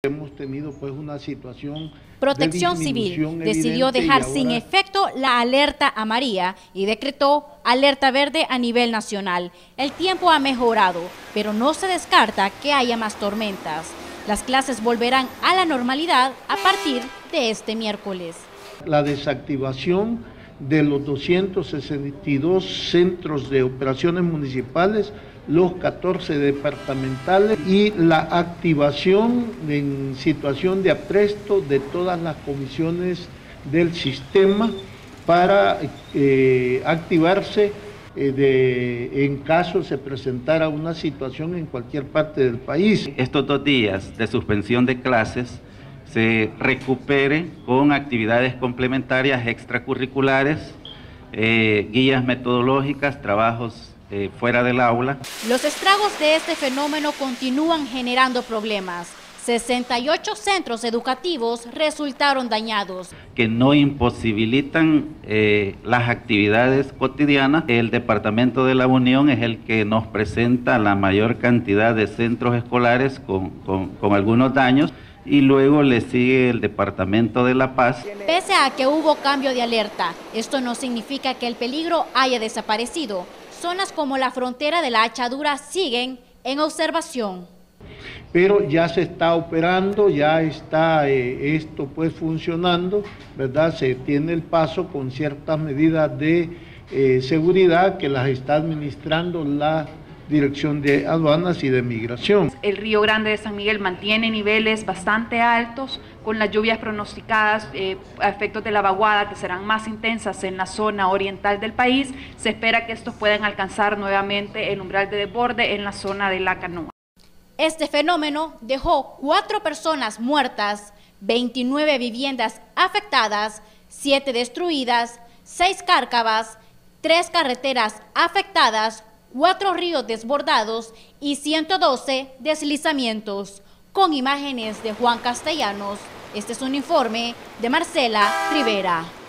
Hemos tenido pues una situación. Protección Civil decidió dejar sin efecto la alerta amarilla y decretó alerta verde a nivel nacional. El tiempo ha mejorado, pero no se descarta que haya más tormentas. Las clases volverán a la normalidad a partir de este miércoles. La desactivación de los 262 centros de operaciones municipales, los 14 departamentales y la activación en situación de apresto de todas las comisiones del sistema para activarse en caso se presentara una situación en cualquier parte del país. Estos 2 días de suspensión de clases se recupere con actividades complementarias extracurriculares, guías metodológicas, trabajos fuera del aula. Los estragos de este fenómeno continúan generando problemas. 68 centros educativos resultaron dañados. Que no imposibilitan las actividades cotidianas. El Departamento de la Unión es el que nos presenta la mayor cantidad de centros escolares con algunos daños. Y luego le sigue el Departamento de La Paz. Pese a que hubo cambio de alerta, esto no significa que el peligro haya desaparecido. Zonas como la frontera de la Achadura siguen en observación. Pero ya se está operando, ya está esto pues funcionando, ¿verdad? Se tiene el paso con ciertas medidas de seguridad que las está administrando la Dirección de Aduanas y de Migración. El Río Grande de San Miguel mantiene niveles bastante altos con las lluvias pronosticadas a efectos de la vaguada que serán más intensas en la zona oriental del país. Se espera que estos puedan alcanzar nuevamente el umbral de desborde en la zona de La Canoa. Este fenómeno dejó 4 personas muertas, 29 viviendas afectadas, 7 destruidas, 6 cárcavas, 3 carreteras afectadas, 4 ríos desbordados y 112 deslizamientos. Con imágenes de Juan Castellanos, este es un informe de Marcela Rivera.